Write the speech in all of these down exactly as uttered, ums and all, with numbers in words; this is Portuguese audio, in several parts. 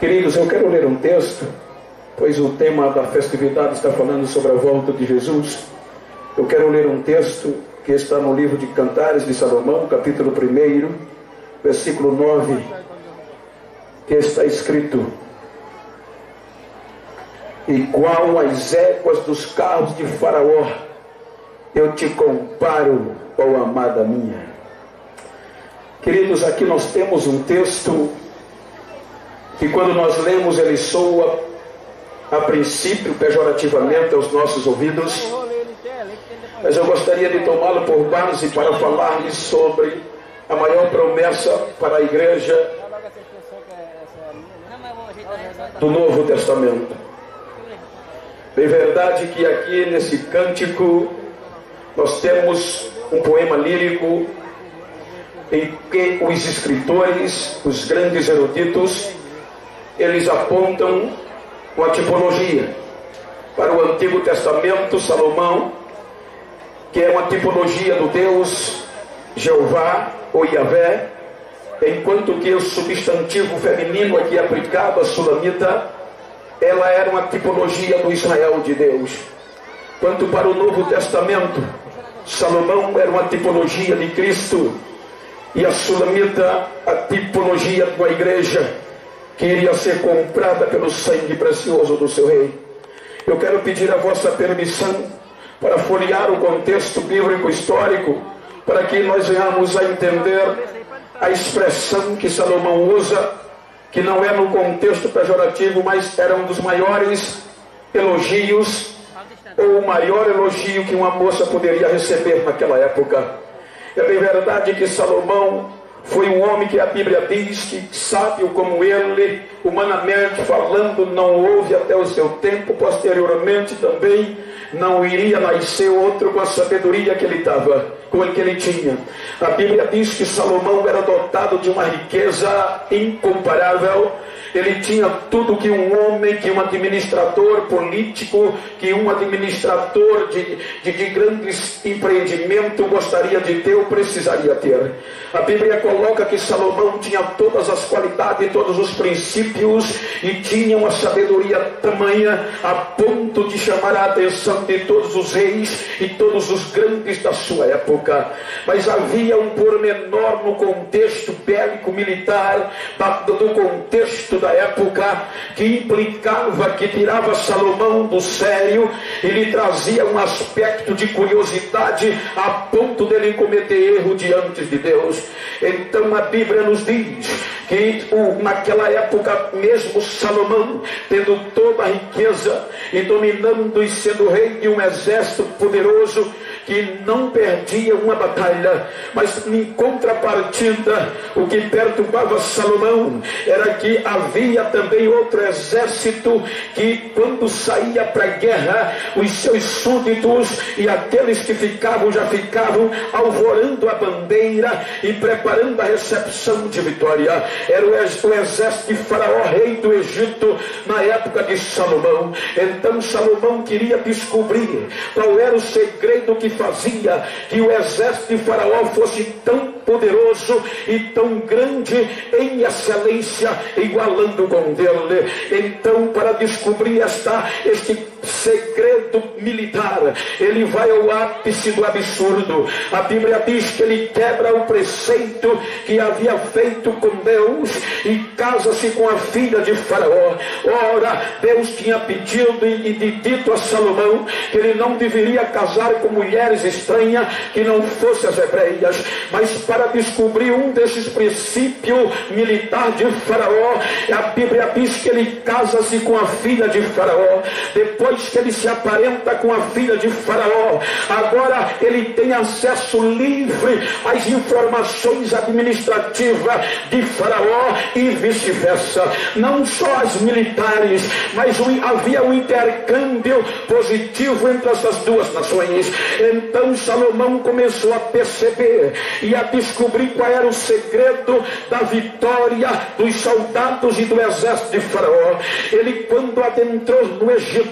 Queridos, eu quero ler um texto, pois o tema da festividade está falando sobre a volta de Jesus. Eu quero ler um texto que está no livro de Cantares de Salomão, capítulo primeiro, versículo nove, que está escrito: igual às éguas dos carros de Faraó, eu te comparo, ó amada minha. Queridos, aqui nós temos um texto que, quando nós lemos, ele soa a princípio pejorativamente aos nossos ouvidos, mas eu gostaria de tomá-lo por base para falar-lhes sobre a maior promessa para a igreja do Novo Testamento. É verdade que aqui nesse cântico nós temos um poema lírico em que os escritores, os grandes eruditos, eles apontam uma tipologia para o Antigo Testamento. Salomão, que é uma tipologia do Deus Jeová ou Yahvé, enquanto que o substantivo feminino aqui aplicado, a Sulamita, ela era uma tipologia do Israel de Deus. Quanto para o Novo Testamento, Salomão era uma tipologia de Cristo, e a Sulamita, a tipologia da igreja, que iria ser comprada pelo sangue precioso do seu rei. Eu quero pedir a vossa permissão para folhear o contexto bíblico histórico, para que nós venhamos a entender a expressão que Salomão usa, que não é no contexto pejorativo, mas era um dos maiores elogios, ou o maior elogio que uma moça poderia receber naquela época. É bem verdade que Salomão foi um homem que a Bíblia diz que, sábio como ele, humanamente falando, não houve até o seu tempo. Posteriormente também não iria nascer outro com a sabedoria que ele estava, com ele que ele tinha. A Bíblia diz que Salomão era dotado de uma riqueza incomparável. Ele tinha tudo que um homem, que um administrador político, que um administrador de, de, de grandes empreendimentos gostaria de ter ou precisaria ter. A Bíblia coloca que Salomão tinha todas as qualidades, todos os princípios, e tinha uma sabedoria tamanha a ponto de chamar a atenção de todos os reis e todos os grandes da sua época. Mas havia um pormenor no contexto bélico militar, do contexto da época, que implicava, que tirava Salomão do sério e lhe trazia um aspecto de curiosidade a ponto dele cometer erro diante de Deus. Então a Bíblia nos diz que o, naquela época mesmo Salomão, tendo toda a riqueza e dominando e sendo rei de um exército poderoso que não perdia uma batalha, mas em contrapartida o que perturbava Salomão era que havia também outro exército que, quando saía para a guerra, os seus súditos e aqueles que ficavam já ficavam alvorando a bandeira e preparando a recepção de vitória. Era o exército de Faraó, rei do Egito, na época de Salomão. Então Salomão queria descobrir qual era o segredo que fazia que o exército de Faraó fosse tão poderoso e tão grande em excelência, igualando com dele. Então, para descobrir esta, este segredo militar, ele vai ao ápice do absurdo. A Bíblia diz que ele quebra o preceito que havia feito com Deus e casa-se com a filha de Faraó. Ora, Deus tinha pedido e, e dito a Salomão que ele não deveria casar com mulheres estranhas que não fossem as hebreias. Mas para descobrir um desses princípios militares de Faraó, a Bíblia diz que ele casa-se com a filha de Faraó. Depois que ele se aparenta com a filha de Faraó, agora ele tem acesso livre às informações administrativas de Faraó e vice-versa. Não só as militares, mas havia um intercâmbio positivo entre essas duas nações. Então Salomão começou a perceber e a descobrir qual era o segredo da vitória dos soldados e do exército de Faraó. Ele, quando adentrou no Egito,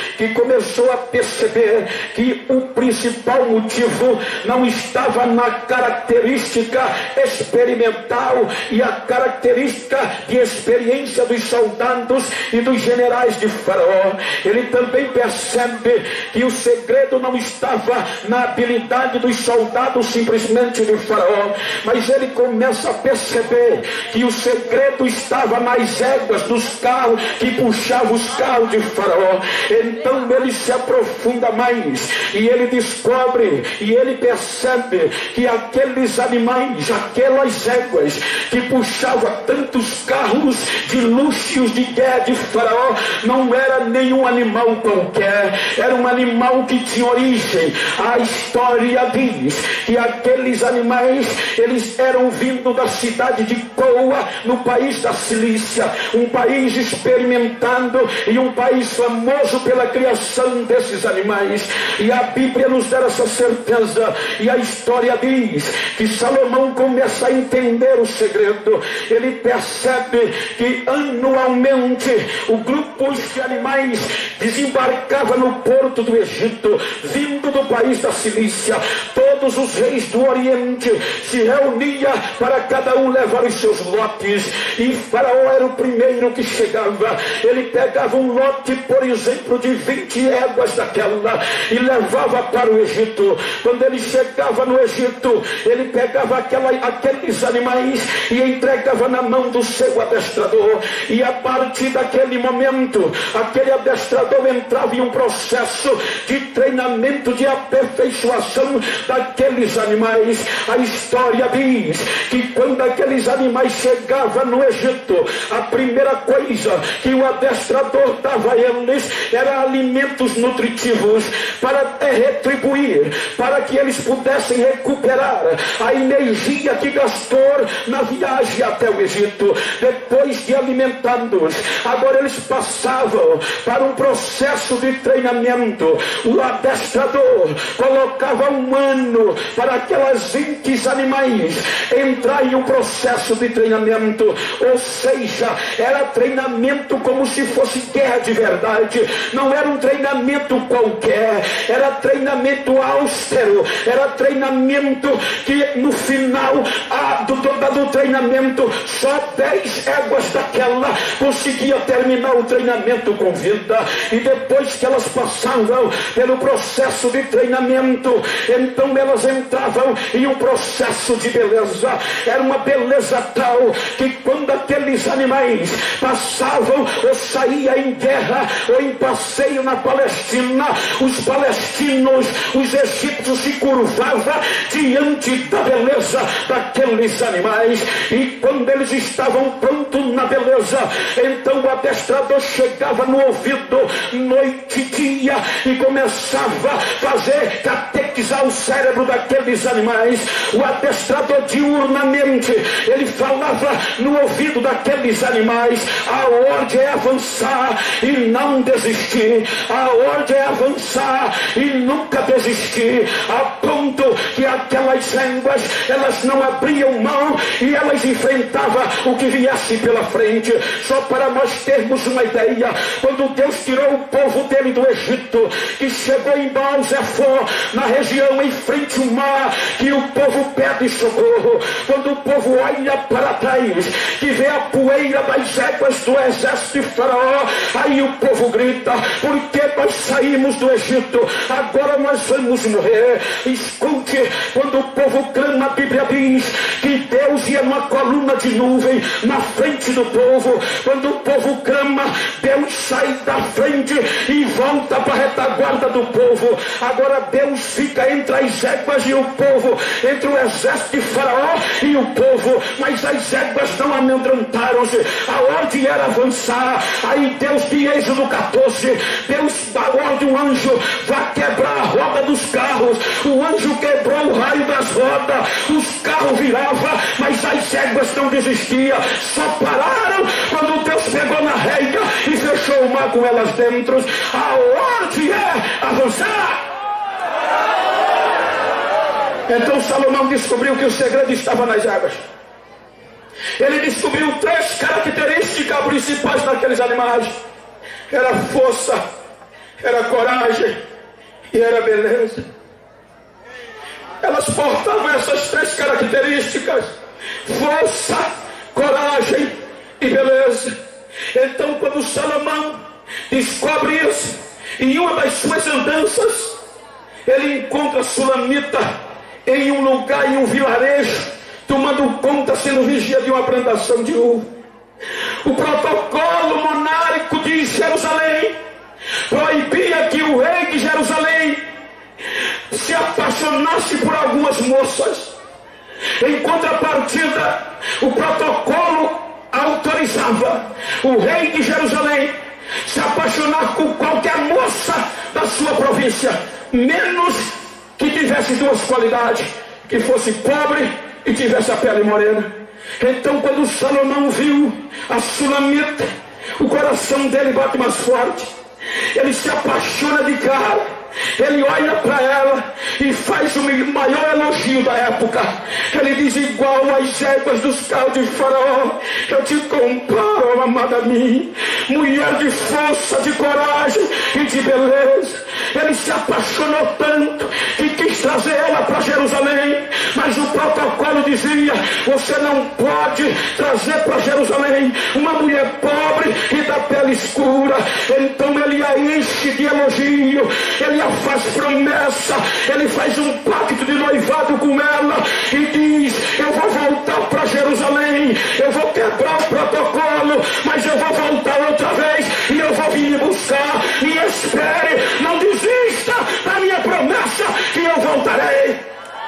que começou a perceber que o principal motivo não estava na característica experimental e a característica de experiência dos soldados e dos generais de Faraó. Ele também percebe que o segredo não estava na habilidade dos soldados simplesmente de Faraó, mas ele começa a perceber que o segredo estava nas éguas dos carros que puxavam os carros de Faraó. Então ele se aprofunda mais e ele descobre e ele percebe que aqueles animais, aquelas éguas que puxavam tantos carros de luxos de guerra de Faraó, não era nenhum animal qualquer, era um animal que tinha origem. A história diz que aqueles animais, eles eram vindos da cidade de Coa, no país da Cilícia, um país experimentando e um país famoso pela criação desses animais. E a Bíblia nos dá essa certeza, e a história diz que Salomão começa a entender o segredo. Ele percebe que anualmente o grupo de animais desembarcava no porto do Egito, vindo do país da Cilícia. Todos os reis do Oriente se reuniam para cada um levar os seus lotes, e Faraó era o primeiro que chegava. Ele pegava um lote, por exemplo, de vinte éguas daquela e levava para o Egito. Quando ele chegava no Egito, ele pegava aquela, aqueles animais e entregava na mão do seu adestrador, e a partir daquele momento aquele adestrador entrava em um processo de treinamento, de aperfeiçoação daqueles animais. A história diz que quando aqueles animais chegavam no Egito, a primeira coisa que o adestrador dava a eles era alimentos nutritivos para retribuir, para que eles pudessem recuperar a energia que gastou na viagem até o Egito. Depois de alimentá-los, agora eles passavam para um processo de treinamento. O adestrador colocava um ano para aquelas vinte animais entrar em um processo de treinamento, ou seja, era treinamento como se fosse guerra de verdade. Não era um treinamento qualquer, era treinamento austero, era treinamento que no final a, do, do, do treinamento só dez éguas daquela conseguia terminar o treinamento com vida. E depois que elas passavam pelo processo de treinamento, então elas entravam em um processo de beleza. Era uma beleza tal que quando aqueles animais passavam ou saíam em guerra ou em passeio na Palestina, os palestinos, os egípcios se curvavam diante da beleza daqueles animais. E quando eles estavam prontos na beleza, então o adestrador chegava no ouvido noite e dia e começava a fazer, catequizar o cérebro daqueles animais. O adestrador diurnamente, ele falava no ouvido daqueles animais: a ordem é avançar e não desistir, a ordem é avançar e nunca desistir, a ponto que aquelas éguas, elas não abriam mão e elas enfrentavam o que viesse pela frente. Só para nós termos uma ideia, quando Deus tirou o povo dele do Egito, que chegou em Baal-Zephon, na região em frente ao mar, que o povo pede socorro, quando o povo olha para trás, que vê a poeira das éguas do exército de Faraó, aí o povo grita: porque nós saímos do Egito, agora nós vamos morrer. Escute, quando o povo clama, a Bíblia diz que Deus ia numa coluna de nuvem na frente do povo. Quando o povo clama, Deus sai da frente e volta para a retaguarda do povo. Agora Deus fica entre as éguas e o povo, entre o exército de Faraó e o povo, mas as éguas não amedrontaram-se, a ordem era avançar. Aí Deus, de Êxodo catorze, Deus dá ordem, um anjo vai quebrar a roda dos carros. O anjo quebrou o raio das rodas, os carros viravam, mas as éguas não desistiam, só pararam quando Deus pegou na rédea e fechou o mar com elas dentro. A ordem é avançar. Então Salomão descobriu que o segredo estava nas águas. Ele descobriu três características principais daqueles animais: era força, era coragem e era beleza. Elas portavam essas três características: força, coragem e beleza. Então, quando Salomão descobre isso, em uma das suas andanças, ele encontra a Sulamita em um lugar, em um vilarejo, tomando conta, sendo vigia de uma plantação de uva. O protocolo monárquico de Jerusalém proibia que o rei de Jerusalém se apaixonasse por algumas moças. Em contrapartida, o protocolo autorizava o rei de Jerusalém se apaixonar com qualquer moça da sua província, menos que tivesse duas qualidades: que fosse pobre e tivesse a pele morena. Então, quando Salomão viu a Sulamita, o coração dele bate mais forte. Ele se apaixona de cara. Ele olha para ela e faz o maior elogio da época. Ele diz: igual às éguas dos carros de Faraó, eu te comparo, amada minha, mulher de força, de coragem e de beleza. Ele se apaixonou tanto que quis trazer ela para Jerusalém, mas o protocolo dizia: você não pode trazer para Jerusalém uma mulher pobre e da pele escura. Então ele a enche de elogio, ele a faz promessa, ele faz um pacto de noivado com ela e diz: eu vou voltar para Jerusalém, eu vou quebrar o protocolo, mas eu vou voltar outra vez e eu vou vir me buscar. Me espere, não desista da minha promessa que eu voltarei.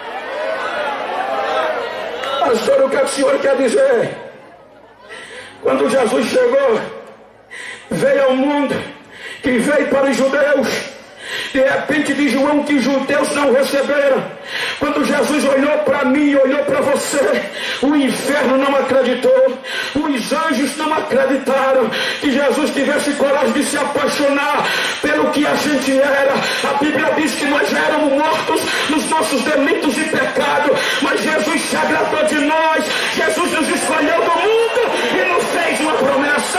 Pastor, o que o senhor quer dizer? Quando Jesus chegou, veio ao mundo, que veio para os judeus, de repente diz João que os judeus não receberam. Quando Jesus olhou para mim, olhou para você, o inferno não acreditou, os anjos não acreditaram que Jesus tivesse coragem de se apaixonar pelo que a gente era. A Bíblia diz que nós éramos mortos nos nossos delitos e pecados, mas Jesus se agradou de nós. Jesus nos escolheu do mundo e nos fez uma promessa.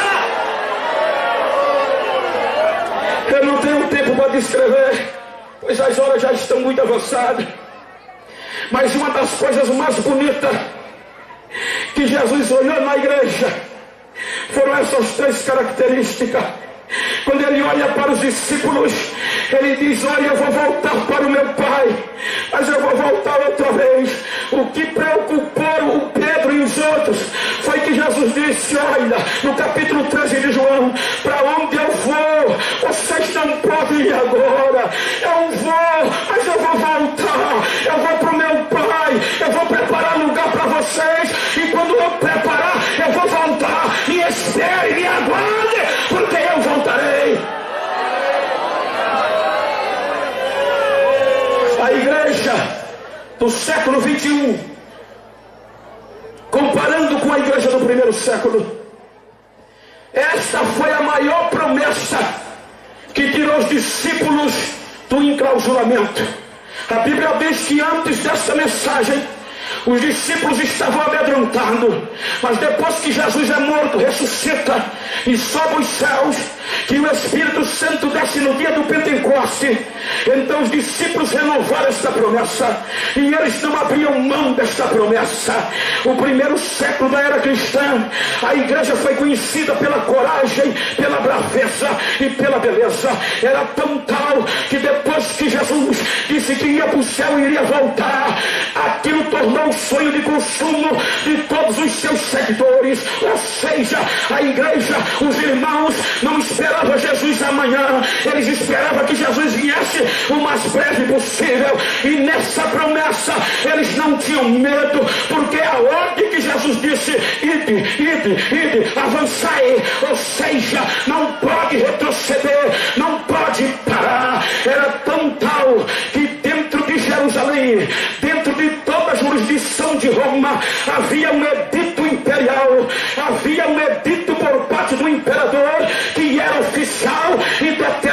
Eu não tenho tempo para descrever, pois as horas já estão muito avançadas. Mas uma das coisas mais bonitas que Jesus olhou na igreja foram essas três características. Quando ele olha para os discípulos, ele diz: olha, eu vou voltar para o meu Pai, mas eu vou voltar outra vez. O que preocupou o Pedro e os outros foi que Jesus disse: olha, no capítulo treze de João, para onde eu vou, vocês não podem ir agora. Eu vou, mas eu vou voltar, eu vou para o meu Pai, eu vou preparar lugar para vocês, e quando eu preparar, eu vou voltar. Me espere, me aguarde, porque eu voltarei. A igreja do século vinte e um, comparando com a igreja do primeiro século, esta foi a maior promessa que tirou os discípulos do enclausuramento. A Bíblia diz que antes dessa mensagem os discípulos estavam amedrontando, mas depois que Jesus é morto, ressuscita e sobe os céus, que o Espírito Santo desce no dia do Pentecoste, então os discípulos renovaram esta promessa e eles não abriam mão desta promessa. O primeiro século da era cristã, a igreja foi conhecida pela coragem, pela braveza e pela beleza. Era tão tal que depois que Jesus disse que ia para o céu e iria voltar, aquilo tornou o sonho de consumo de todos os seus seguidores. Ou seja, a igreja, os irmãos não esperavam Jesus amanhã, eles esperavam que Jesus viesse o mais breve possível. E nessa promessa eles não tinham medo, porque a ordem que Jesus disse: ide, ide, ide, avançai, ou seja, não pode retroceder, não pode parar. Era tão tal que dentro de Jerusalém, dentro de toda a jurisdição de Roma, havia um edito imperial, havia um edito por parte do imperador que era oficial e determinante.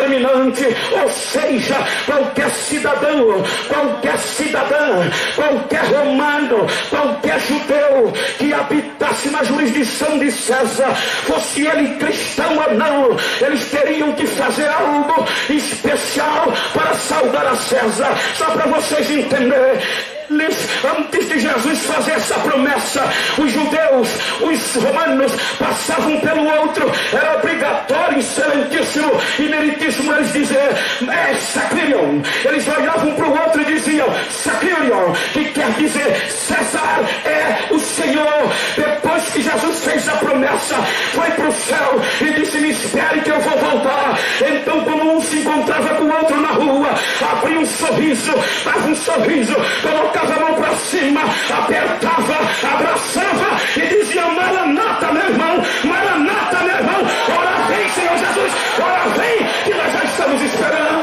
dominante, ou seja, qualquer cidadão, qualquer cidadã, qualquer romano, qualquer judeu que habitasse na jurisdição de César, fosse ele cristão ou não, eles teriam que fazer algo especial para saudar a César. Só para vocês entenderem, antes de Jesus fazer essa promessa, os judeus, os romanos passavam pelo outro, era obrigatório, excelentíssimo e meritíssimo eles dizer é Sacrílion. Eles olhavam para o outro e diziam Sacrílion, que quer dizer César é o Senhor. Depois que Jesus fez a promessa, foi para o céu e disse: me espere que eu vou voltar. Então, como um se encontrava com o outro na rua, abria um sorriso, dava um sorriso, colocava a mão para cima, apertava, abraçava e dizia: Maranata, meu irmão, Maranata, meu irmão, ora vem, Senhor Jesus, ora vem, que nós já estamos esperando.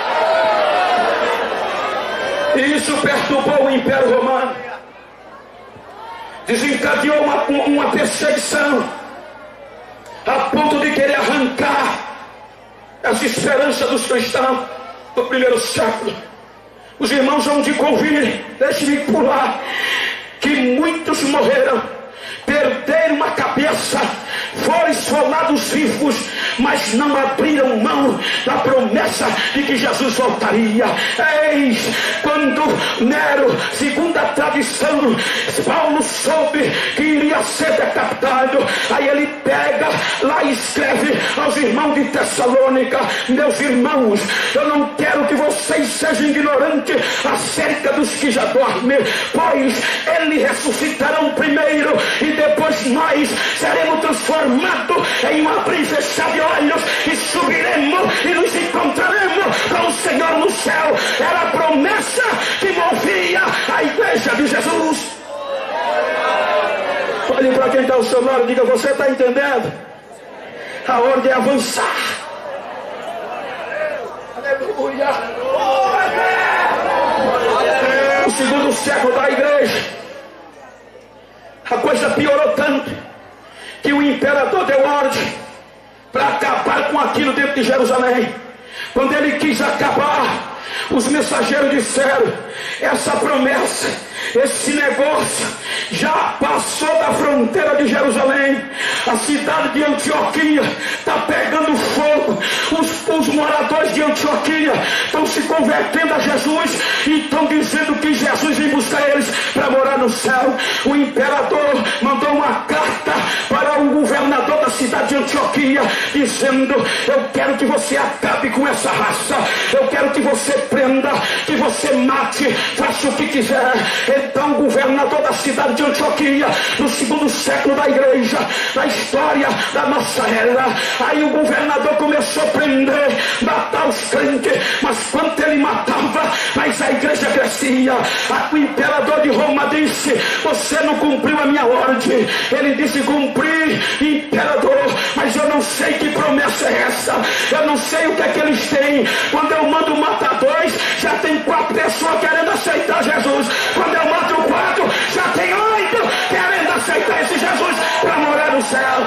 E isso perturbou o Império Romano, desencadeou uma, uma perseguição a ponto de querer arrancar as esperanças dos cristãos do primeiro século. Os irmãos vão de convir, deixe-me pular, que muitos morreram, perderam a cabeça, foram esfolados vivos, mas não abriram mão da promessa de que Jesus voltaria. Eis quando Nero, segundo a tradição, Paulo soube que iria ser decapitado, aí ele pega lá e escreve aos irmãos de Tessalônica: meus irmãos, eu não quero que vocês sejam ignorantes acerca dos que já dormem, pois eles ressuscitarão primeiro e depois nós seremos transformados em um abrir e fechar de olhos e subiremos e nos encontraremos com o Senhor no céu. Era a promessa que movia a igreja de Jesus. Olhe para quem está ao seu lado e diga: você está entendendo? A ordem é avançar. Aleluia. No segundo século da igreja, a coisa piorou tanto que o imperador deu ordem para acabar com aquilo dentro de Jerusalém. Quando ele quis acabar, os mensageiros disseram: essa promessa, esse negócio já passou da fronteira de Jerusalém. A cidade de Antioquia está pegando fogo. Os, os moradores de Antioquia estão se convertendo a Jesus e estão dizendo que Jesus vem buscar eles para morar no céu. O imperador mandou uma carta para o governador da cidade de Antioquia dizendo: eu quero que você acabe com essa raça, eu quero que você prenda, que você mate, faça o que quiser. Então o governador da cidade de Antioquia, no segundo século da igreja, da história da nossa era, aí o governador começou a prender, matar os crentes, mas quando ele matava, mas a igreja crescia. O imperador de Roma disse: você não cumpriu a minha ordem. Ele disse: cumpri, imperador, mas eu não sei que promessa é essa, eu não sei o que é que eles têm. Quando eu mando matar dois, já tem quatro pessoas querendo aceitar Jesus. Quando eu mato quatro, já tem oito querendo aceitar esse Jesus para morar no céu.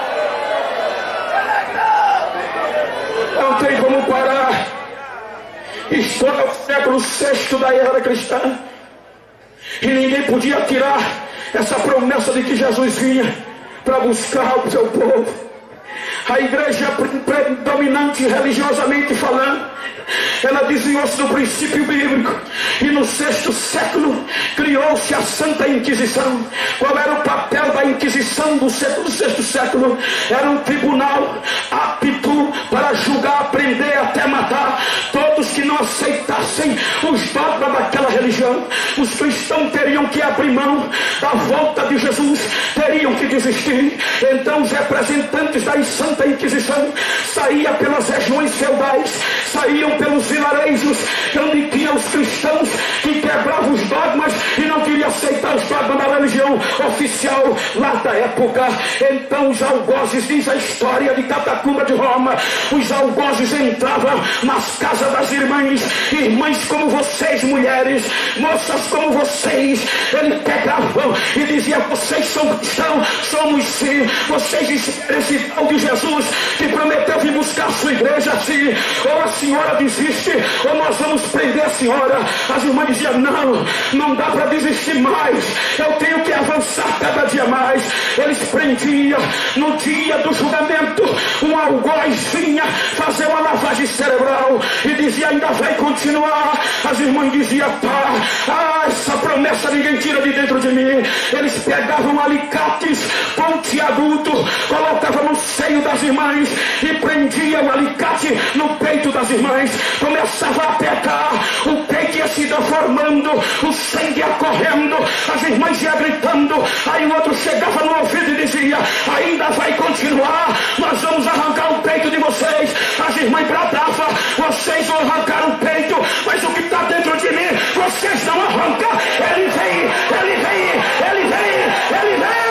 Não tem como parar. Estou no século sexto da era cristã e ninguém podia tirar essa promessa de que Jesus vinha para buscar o seu povo. A igreja predominante religiosamente falando, ela desviou-se do princípio bíblico e no sexto século criou-se a Santa Inquisição. Qual era o papel da Inquisição do século, sexto século? Era um tribunal apto para julgar, prender, até matar todos que não aceitassem os dogmas daquela religião. Os cristãos teriam que abrir mão da volta de Jesus, teriam que desistir. Então os representantes da Santa Inquisição saíam pelas regiões feudais, saíam pelos vilarejos onde tinha os cristãos que quebravam os dogmas e não queriam aceitar os dogmas da religião oficial lá da época. Então os algozes, diz a história de Catacumba de Roma, os algozes entravam nas casas das irmãs, irmãs como vocês, mulheres, moças como vocês. Eles pegavam e diziam: vocês são cristãos? Somos sim. Vocês esperam esse tal de Jesus que prometeu vir buscar a sua igreja assim, ou assim senhora desiste, ou nós vamos prender a senhora. As irmãs diziam: não, não dá para desistir mais, eu tenho que avançar cada dia mais. Eles prendiam. No dia do julgamento, um algoz vinha fazer uma lavagem cerebral e dizia: ainda vai continuar. As irmãs diziam: pá, ah, essa promessa ninguém tira de dentro de mim. Eles pegavam alicates pontiagudo, colocavam no seio das irmãs e prendiam o alicate no peito das irmãs. Começava a apertar, o peito ia se deformando, o sangue ia correndo, as irmãs iam gritando. Aí o outro chegava no ouvido e dizia: ainda vai continuar, nós vamos arrancar o peito de vocês. As irmãs bradavam: vocês vão arrancar o peito, mas o que está dentro de mim vocês não arrancam. Ele vem, ele vem, ele vem, ele vem.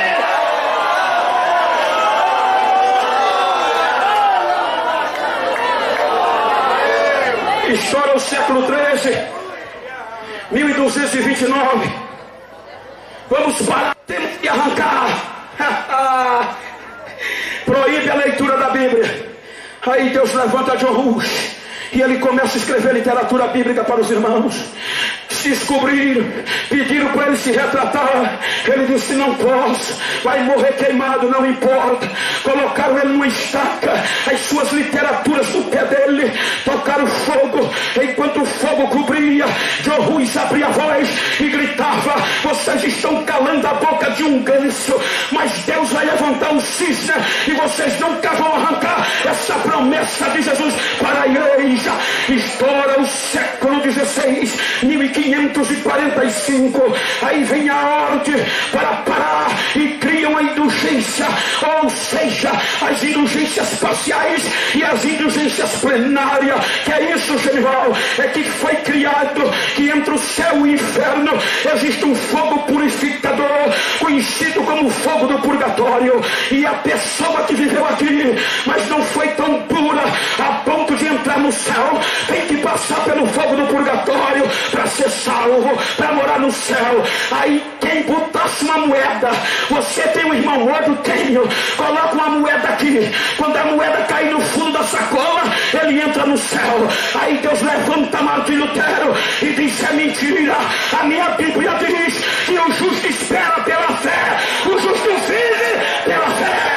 História do século treze, mil duzentos e vinte e nove. Vamos parar, temos que arrancar. Proíbe a leitura da Bíblia. Aí Deus levanta John Hus e ele começa a escrever literatura bíblica para os irmãos. Se descobriram, pediram para ele se retratar. Ele disse: não posso, vai morrer queimado, não importa. Colocaram ele numa estaca, as suas literaturas no pé dele, tocaram fogo. Enquanto o fogo cobria, John Hus abria a voz e gritava: vocês estão calando a boca de um ganso, mas Deus vai levantar um cisne e vocês nunca vão arrancar essa promessa de Jesus para a igreja. Estoura o século dezesseis, mil quinhentos e quarenta e cinco. Aí vem a ordem para parar e criam a indulgência, ou seja, as indulgências parciais e as indulgências plenárias. Que é isso, general? É que foi criado que entre o céu e o inferno existe um fogo purificador, conhecido como fogo do purgatório. E a pessoa que viveu aqui, mas não foi tão pura a ponto de entrar no céu, tem que passar pelo fogo do purgatório para ser salvo, para morar no céu. Aí quem botasse uma moeda, você tem um irmão outro? Tenho. Coloca uma moeda aqui, quando a moeda cair no fundo da sacola, ele entra no céu. Aí Deus levanta Martim Lutero e diz: é mentira, a minha Bíblia diz que o justo espera pela fé, o justo vive pela fé.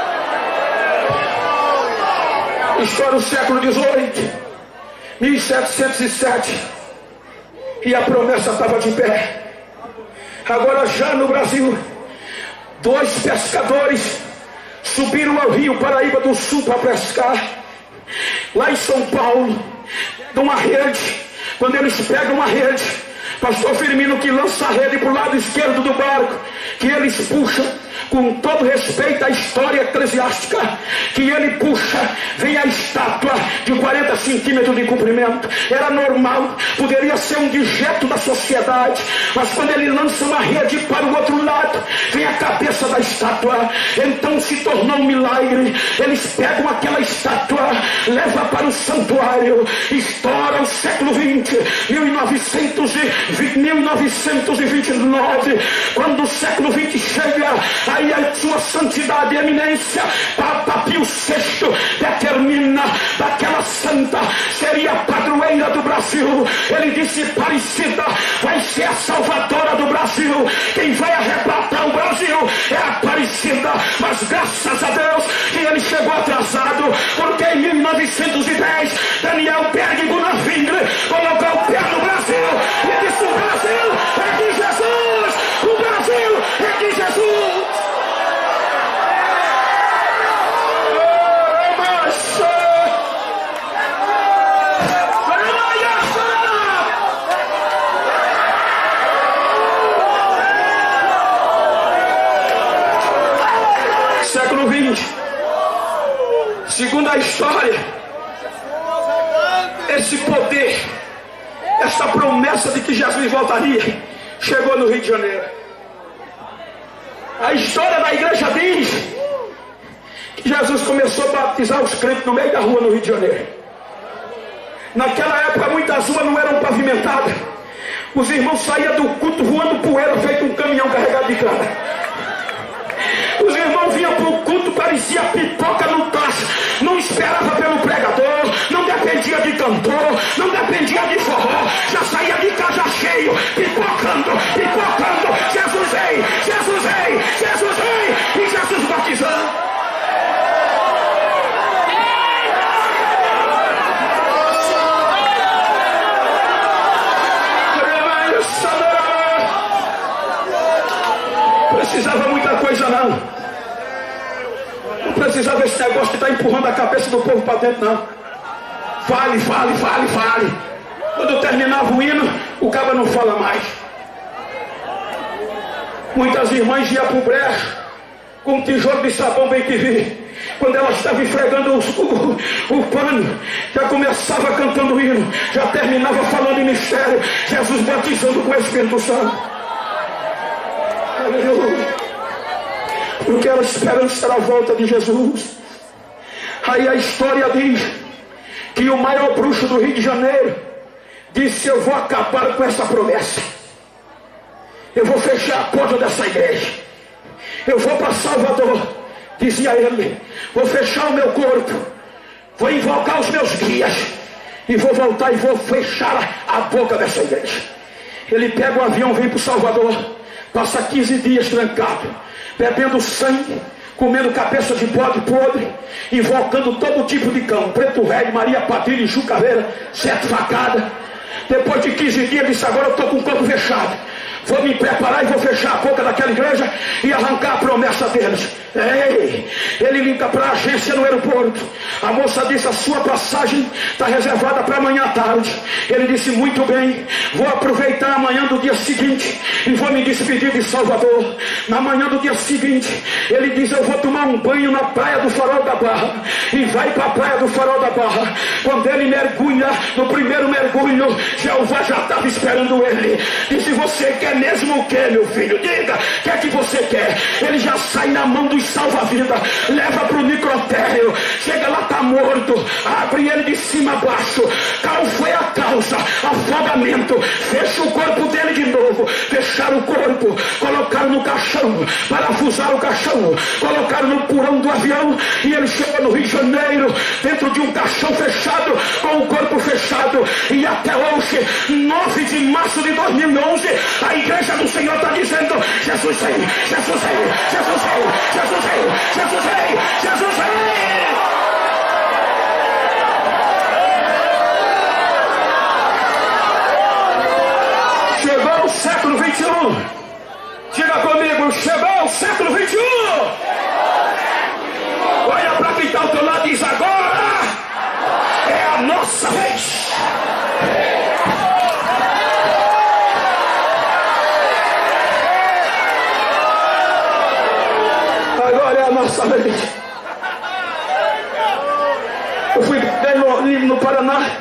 História do século dezoito, mil setecentos e sete, e a promessa estava de pé. Agora já no Brasil, dois pescadores subiram ao Rio Paraíba do Sul para pescar. Lá em São Paulo, de uma rede, quando eles pegam uma rede, pastor Firmino que lança a rede para o lado esquerdo do barco, que eles puxam, com todo respeito à história eclesiástica, que ele puxa, vem a estátua de quarenta centímetros de comprimento. Era normal, poderia ser um dejeto da sociedade, mas quando ele lança uma rede para o outro lado, vem a cabeça da estátua. Então se tornou um milagre. Eles pegam aquela estátua, leva para o santuário. Estoura o século vinte, mil novecentos e vinte e nove, quando o século vinte chega, aí a sua santidade e eminência, Papa Pio sexto determina daquela santa seria a padroeira do Brasil. Ele disse: Aparecida vai ser a salvadora do Brasil, quem vai arrebatar o Brasil é a Aparecida. Mas graças a Deus que ele chegou atrasado, porque em mil novecentos e dez Daniel Berg Gunavindre colocou o pé no Brasil e disse: o Brasil é de Jesus, o Brasil é de Jesus. Século vinte, segundo a história, esse poder, essa promessa de que Jesus voltaria, chegou no Rio de Janeiro. A história da igreja diz que Jesus começou a batizar os crentes no meio da rua no Rio de Janeiro. Naquela época muitas ruas não eram pavimentadas. Os irmãos saíam do culto voando poeira, feito um caminhão carregado de cana. Os irmãos vinham para o culto, parecia pipoca no tacho. Não esperava pelo pregador, não dependia esse negócio que está empurrando a cabeça do povo para dentro, não. Fale, fale, fale, fale. Quando terminava o hino, o cara não fala mais. Muitas irmãs iam para o brejo com um tijolo de sabão bem que vi. Quando ela estava esfregando o, o, o pano, já começava cantando o hino, já terminava falando em mistério, Jesus batizando com o Espírito Santo. Aleluia. Porque ela esperança era a volta de Jesus. Aí a história diz que o maior bruxo do Rio de Janeiro disse: eu vou acabar com essa promessa, eu vou fechar a porta dessa igreja, eu vou para Salvador, dizia ele, vou fechar o meu corpo, vou invocar os meus guias e vou voltar e vou fechar a boca dessa igreja. Ele pega o avião, vem para o Salvador, passa quinze dias trancado, bebendo sangue, comendo cabeça de bode podre, invocando todo tipo de cão, preto velho, Maria Padilha, Jucaveira, sete facadas. Depois de quinze dias, ele disse: agora eu estou com o corpo fechado, vou me preparar e vou fechar a boca daquela igreja e arrancar a promessa deles. Ei, ele liga para a agência no aeroporto. A moça disse: a sua passagem está reservada para amanhã à tarde. Ele disse: muito bem, vou aproveitar amanhã do dia seguinte e vou me despedir de Salvador. Na manhã do dia seguinte, ele diz: eu vou tomar um banho na praia do Farol da Barra. E vai para a praia do Farol da Barra. Quando ele mergulha, no primeiro mergulho, Jeová já estava esperando ele. Disse: você quer mesmo o que, meu filho? Diga, o que é que você quer? Ele já sai na mão do salva-vida, leva para o necrotério, chega lá, está morto, abre ele de cima a baixo. Qual foi a causa? Afogamento. Fecha o corpo dele de novo, fecharam o corpo, colocaram no caixão, parafusaram o caixão, colocaram no porão do avião, e ele chegou no Rio de Janeiro, dentro de um caixão fechado, com o corpo fechado. E até hoje, nove de março de dois mil e onze, a igreja do Senhor está dizendo: Jesus vem, Jesus vem, Jesus vem, Jesus vem, Jesus vem, Jesus vem. Chegou o século vinte e um. Diga comigo: chegou o século vinte e um. Olha para quem está ao teu lado e diz: agora é a nossa vez. Agora é a nossa vez. Eu fui no, no Paraná,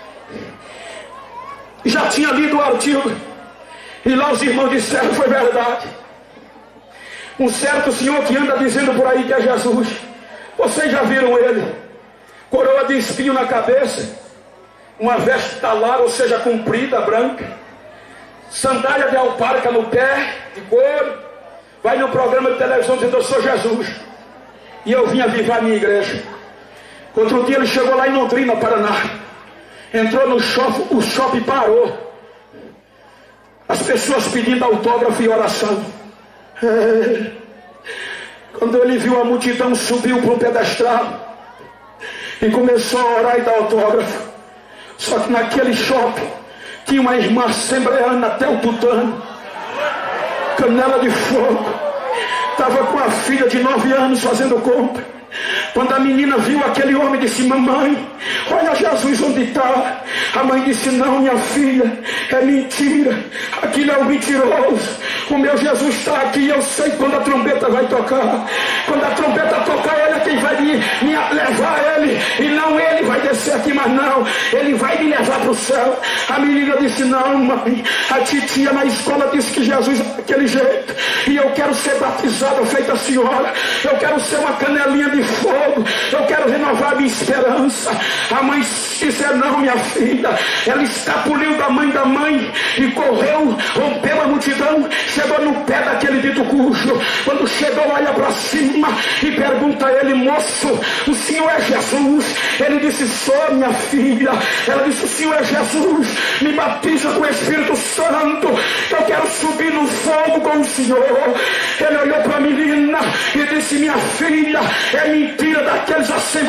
já tinha lido o artigo, e lá os irmãos disseram: foi verdade. Um certo senhor que anda dizendo por aí que é Jesus, vocês já viram ele? Coroa de espinho na cabeça, uma veste talar, ou seja, comprida, branca, sandália de alparca no pé, de couro. Vai no programa de televisão dizendo: eu sou Jesus, e eu vim avivar a minha igreja. Outro dia ele chegou lá em Londrina, Paraná, entrou no shopping, o shopping parou, as pessoas pedindo autógrafo e oração. É. Quando ele viu a multidão, subiu para um pedestal e começou a orar e dar autógrafo. Só que naquele shopping tinha uma irmã assembleana, até o tutano, canela de fogo, estava com a filha de nove anos fazendo compra. Quando a menina viu aquele homem, disse: mamãe, olha Jesus onde está. A mãe disse: não, minha filha, é mentira, aquilo é um mentiroso. O meu Jesus está aqui, eu sei quando a trombeta vai tocar. Quando a trombeta tocar, ele é quem vai me, me levar ele, e não ele vai descer aqui, mas não, ele vai me levar para o céu. A menina disse: não, mãe, a titia na escola disse que Jesus é daquele jeito, e eu quero ser batizada feita a senhora, eu quero ser uma canelinha de fogo, eu quero renovar a minha esperança. A mãe disse: não, minha filha. Ela escapuliu da mãe da mãe e correu, rompeu a multidão, chegou no pé daquele dito cujo. Quando chegou, olha para cima e pergunta a ele: moço, o senhor é Jesus? Ele disse: sou, minha filha. Ela disse: o senhor é Jesus, me batiza com o Espírito Santo, eu quero subir no fogo com o senhor. Ele olhou para a menina e disse: minha filha, é mentira daqueles assembleanos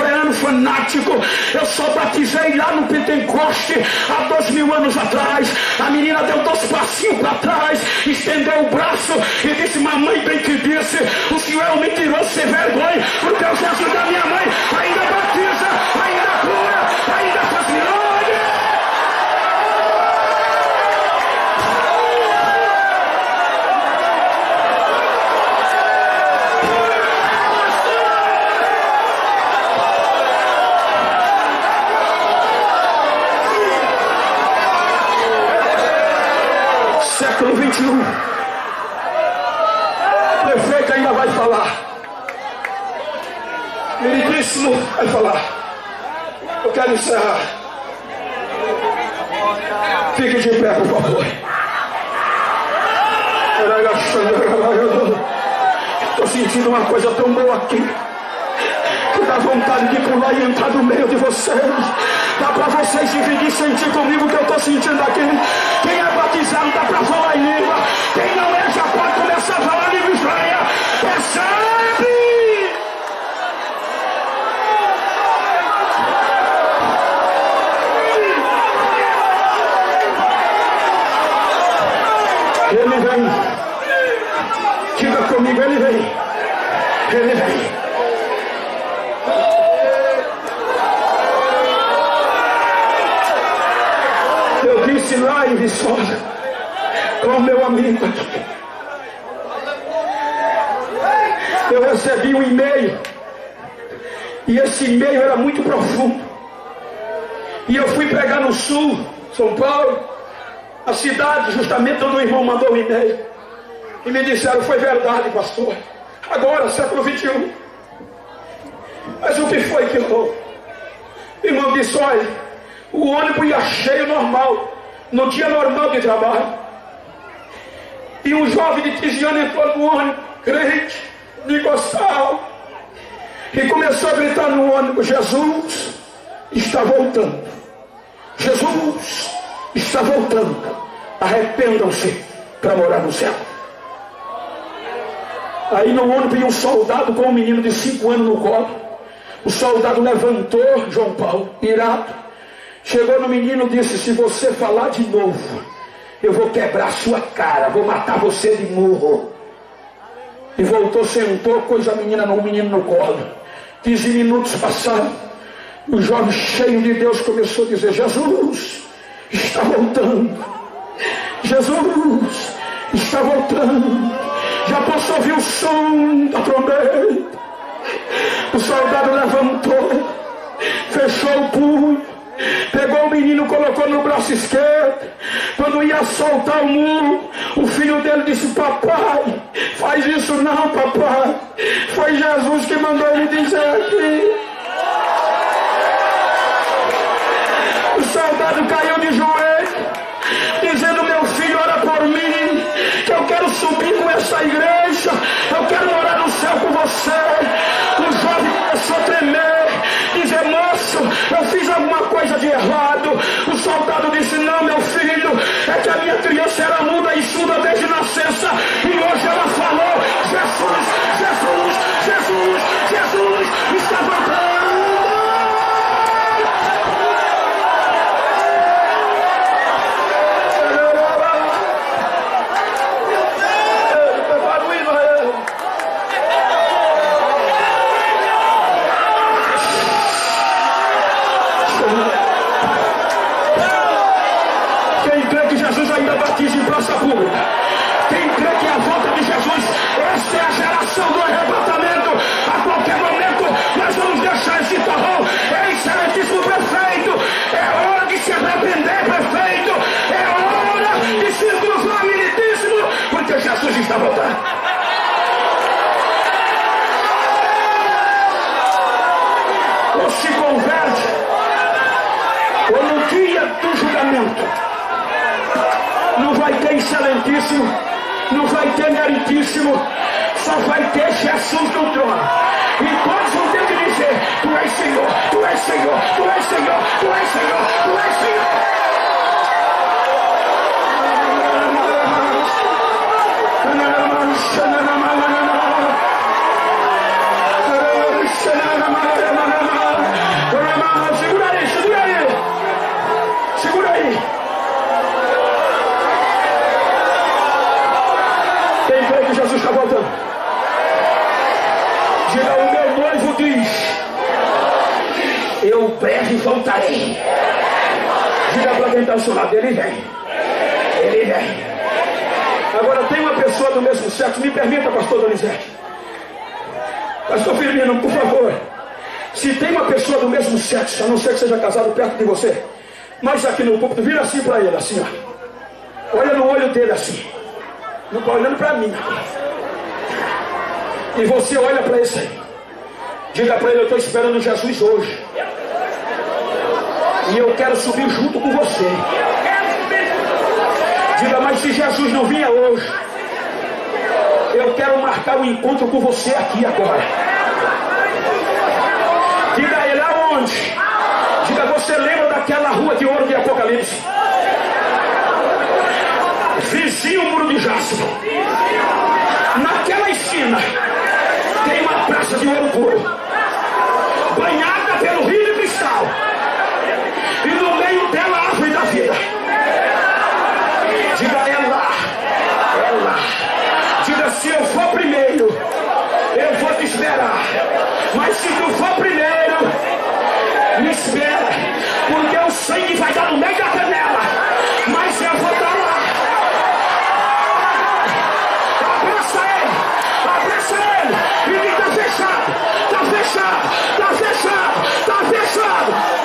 fanático. Eu só batizei lá no Pentecoste há dois mil anos atrás. A menina deu dois passinhos para trás, estendeu o braço e disse: mamãe bem que disse, o senhor é um mentiroso sem vergonha, porque o Jesus da minha mãe ainda batiza, ainda cura, ainda faz milagre. Século vinte e um, o prefeito ainda vai falar, ministro vai falar. Eu quero encerrar. Fique de pé, por favor. Estou sentindo uma coisa tão boa aqui, que dá vontade de pular e entrar no meio de vocês. Dá para vocês dividir e sentir comigo o que eu estou sentindo aqui. Quem é batizado dá para falar em língua. Quem não é já pode começar a falar língua estranha. Recebe! Ele vem. Diga comigo, ele vem. Ele vem. Eu disse lá em Viçosa, com o meu amigo aqui, eu recebi um e-mail, e esse e-mail era muito profundo, e eu fui pregar no sul, São Paulo, a cidade justamente onde o irmão mandou o e-mail, e me disseram: foi verdade, pastor, agora, século vinte e um. Mas o que foi que eu? O irmão disse: olha, o ônibus ia cheio normal, no dia normal de trabalho, e um jovem de quinze anos entrou no ônibus, crente, nicostal, e começou a gritar no ônibus: Jesus está voltando, Jesus está voltando, arrependam-se para morar no céu. Aí no ônibus ia um soldado com um menino de cinco anos no colo. O soldado levantou João Paulo, irado, chegou no menino e disse: se você falar de novo, eu vou quebrar sua cara, vou matar você de murro. E voltou, sentou, pôs a menina no menino no colo. quinze minutos passaram, o jovem cheio de Deus começou a dizer: Jesus está voltando, Jesus está voltando. Já posso ouvir o som da trombeta. O soldado levantou, fechou o punho, pegou o menino, colocou no braço esquerdo. Quando ia soltar o muro, o filho dele disse: papai, faz isso não, papai, foi Jesus que mandou ele dizer aqui. O soldado caiu de joelho, dizendo: meu filho, ora por mim, que eu quero subir com essa igreja, eu quero morar no céu com você. O jovem começou a tremer, dizer: moço, eu fiz alguma coisa de errado. O soldado disse: não, meu filho, é que a minha criança era muda e surda desde nascença, e hoje ela falou: Jesus, Jesus, Jesus, Jesus está voltando. Em praça pública. Quem crê que é a volta de Jesus, esta é a geração do arrebatamento. A qualquer momento nós vamos deixar esse torrão. É excelentíssimo prefeito, é hora de se arrepender, prefeito, é hora de se cruzar, militíssimo, porque Jesus está voltando. Ou se converte, ou no dia do julgamento não vai ter excelentíssimo, não vai ter meritíssimo, só vai ter Jesus no trono. E todos vão ter que dizer: tu és Senhor, tu és Senhor, tu és Senhor, tu és Senhor, tu és Senhor. eu breve voltarei. Diga para quem está ao seu lado, ele vem. Ele vem. Agora tem uma pessoa do mesmo sexo, me permita, pastor Donizete. Pastor Firmino, por favor. Se tem uma pessoa do mesmo sexo, a não ser que seja casado perto de você, mas aqui no púlpito, vira assim para ele, assim, ó. Olha no olho dele assim. Não está olhando para mim. E você olha para esse aí. Diga para ele, eu estou esperando Jesus hoje. E eu quero subir junto com você. Diga, mas se Jesus não vinha hoje, eu quero marcar um encontro com você aqui agora. Diga a ele aonde? Diga, você lembra daquela rua de ouro de Apocalipse? Vizinho o muro de jaspe. Naquela esquina tem uma praça de ouro puro, banhada pelo rio de cristal, e no meio dela a árvore da vida. Diga, é lá, é lá. Diga, se eu for primeiro, eu vou te esperar. Mas se tu for primeiro, me espera, porque o sangue vai dar no meio da canela. Mas eu vou dar lá. Abraça ele, abraça ele. E diga, tá fechado, tá fechado, tá fechado, tá fechado.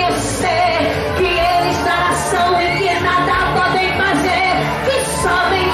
Somente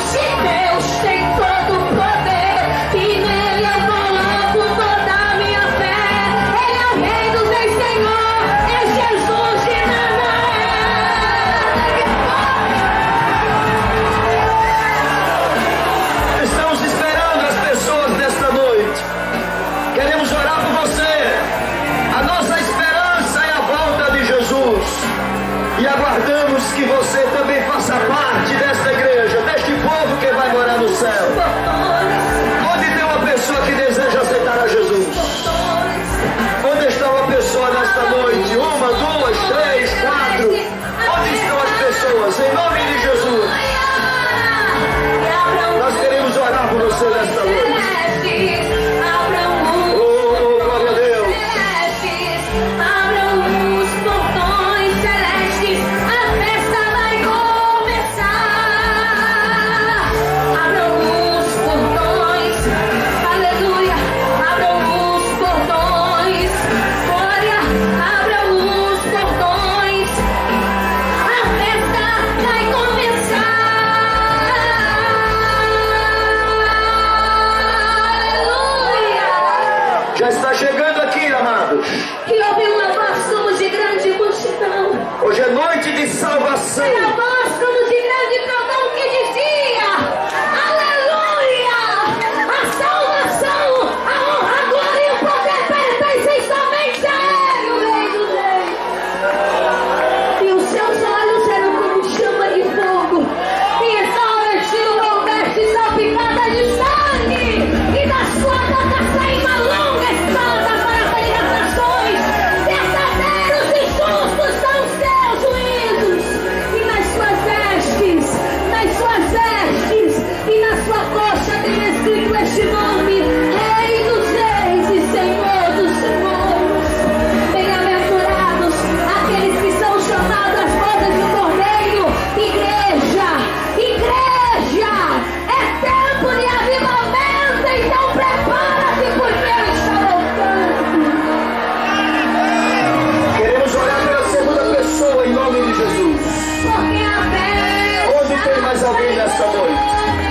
alguém nesta noite?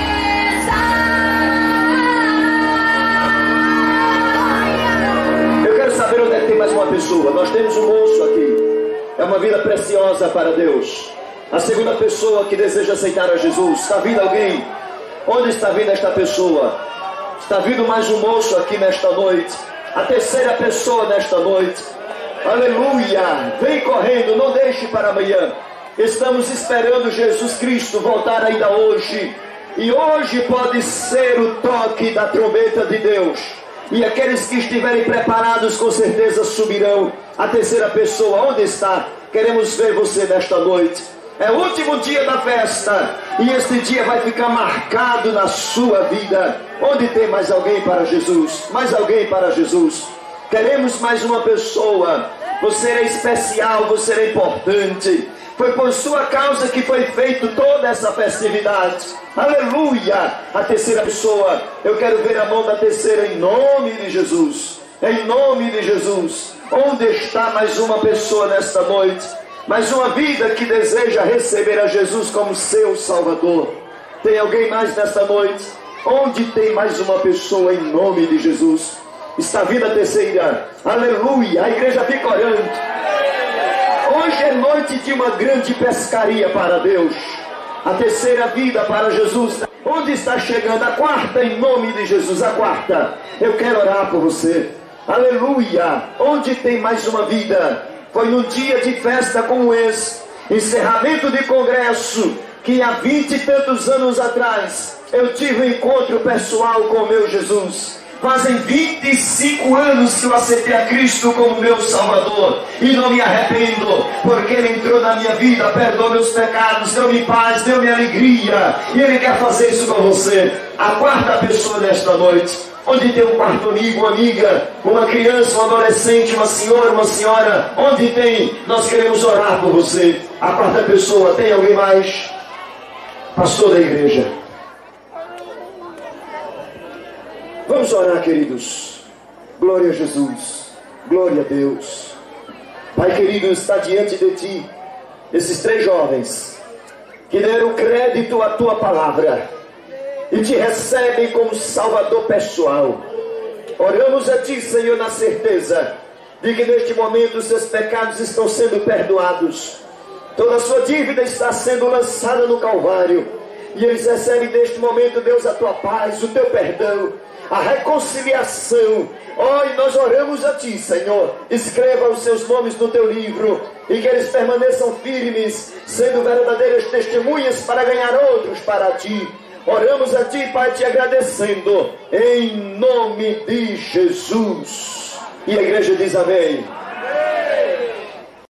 Eu quero saber onde é que tem mais uma pessoa. Nós temos um moço aqui. É uma vida preciosa para Deus. A segunda pessoa que deseja aceitar a Jesus. Está vindo alguém? Onde está vindo esta pessoa? Está vindo mais um moço aqui nesta noite. A terceira pessoa nesta noite. Aleluia! Vem correndo, não deixe para amanhã. Estamos esperando Jesus Cristo voltar ainda hoje. E hoje pode ser o toque da trombeta de Deus. E aqueles que estiverem preparados com certeza subirão. A terceira pessoa, onde está? Queremos ver você nesta noite. É o último dia da festa. E este dia vai ficar marcado na sua vida. Onde tem mais alguém para Jesus? Mais alguém para Jesus? Queremos mais uma pessoa. Você é especial, você é importante. Foi por sua causa que foi feito toda essa festividade. Aleluia! A terceira pessoa, eu quero ver a mão da terceira em nome de Jesus. Em nome de Jesus. Onde está mais uma pessoa nesta noite? Mais uma vida que deseja receber a Jesus como seu Salvador. Tem alguém mais nesta noite? Onde tem mais uma pessoa em nome de Jesus? Está vindo a terceira. Aleluia! A igreja fica orando. Hoje é noite de uma grande pescaria para Deus. A terceira vida para Jesus. Onde está chegando a quarta em nome de Jesus? A quarta. Eu quero orar por você. Aleluia. Onde tem mais uma vida? Foi num dia de festa como esse. Encerramento de congresso. Que há vinte e tantos anos atrás eu tive um encontro pessoal com o meu Jesus. Fazem vinte e cinco anos que eu aceitei a Cristo como meu Salvador. E não me arrependo, porque Ele entrou na minha vida, perdoou meus pecados, deu-me paz, deu-me alegria. E Ele quer fazer isso com você. A quarta pessoa desta noite. Onde tem um quarto amigo, uma amiga, uma criança, um adolescente, uma senhora, uma senhora. Onde tem, nós queremos orar por você. A quarta pessoa, tem alguém mais? Pastor da igreja. Vamos orar, queridos. Glória a Jesus. Glória a Deus. Pai querido, está diante de Ti esses três jovens que deram crédito à Tua palavra e Te recebem como Salvador pessoal. Oramos a Ti, Senhor, na certeza de que neste momento os seus pecados estão sendo perdoados. Toda a sua dívida está sendo lançada no Calvário. E eles recebem neste momento, Deus, a Tua paz, o Teu perdão, a reconciliação. Oh, e nós oramos a Ti, Senhor. Escreva os seus nomes no Teu livro e que eles permaneçam firmes, sendo verdadeiras testemunhas para ganhar outros para Ti. Oramos a Ti, Pai, Te agradecendo em nome de Jesus. E a igreja diz amém.